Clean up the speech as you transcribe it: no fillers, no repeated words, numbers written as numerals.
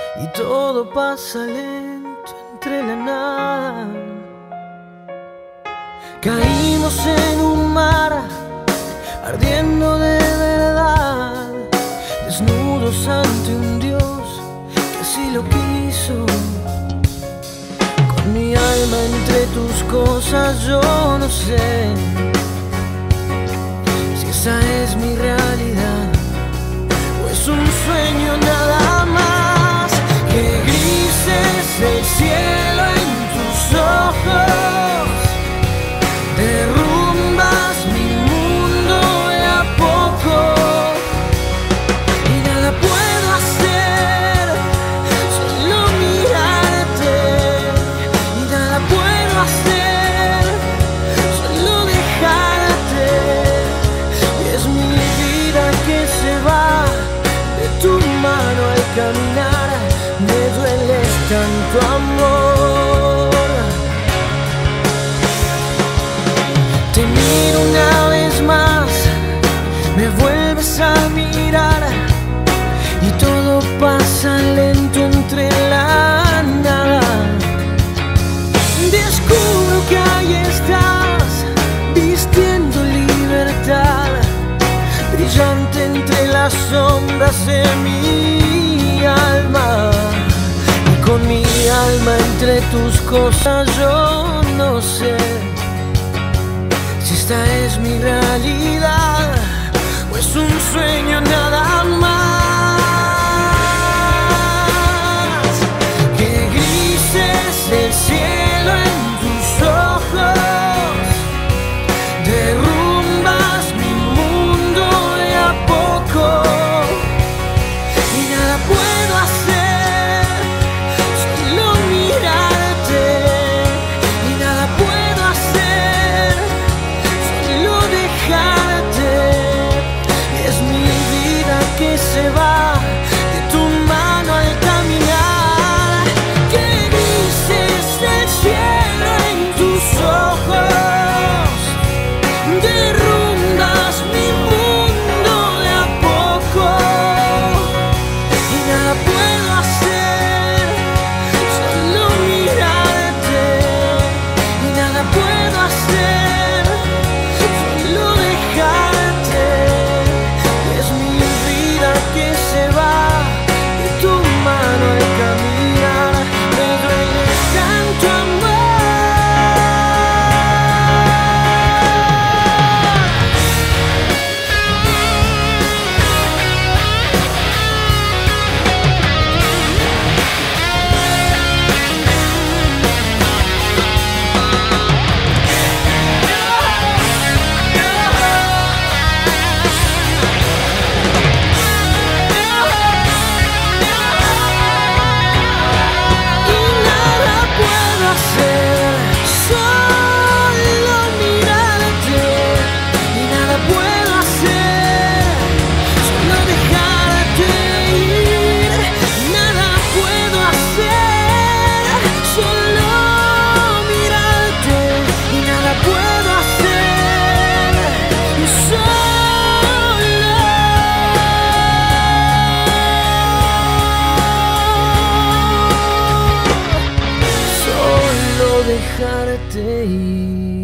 y todo pasa lento entre la nada. Caímos en un mar ardiendo de verdad, desnudos ante un Dios que así lo quiso. Con mi alma entre tus cosas, yo no sé si esa es mi realidad o es un sueño nada más. Que gris es el cielo en tus ojos, derrumbas mi mundo de a poco y nada puedo hacer, solo mirarte, y nada puedo hacer, solo dejarte. Y es mi vida que se va de tu mano al caminar, me dueles tanto, amor. Te miro una vez más, me vuelves a mirar y todo pasa lento entre la nada. Descubro que ahí estás, vistiendo libertad, brillante entre las sombras de mi alma. Y con mi alma entre tus cosas, yo no sé si esta es mi realidad o es un sueño nada más. Que gris es el cielo en tus ojos, derrumbas mi mundo de a poco y nada puedo hacer, solo mirarte, y nada puedo hacer, solo dejarte. Es mi vida que se va de tu mano al caminar. Que gris es el cielo en tus ojos, derrumbas mi mundo de a poco y nada puedo hacer, solo mirarte, y nada puedo hacer, solo dejarte. Es mi vida que se va de tu mano al caminar, me dueles tanto, amor. Y nada puedo hacer, solo mirarte, y nada puedo hacer, solo dejarte ir. Nada puedo hacer, solo mirarte, y nada puedo hacer, y solo dejarte ir.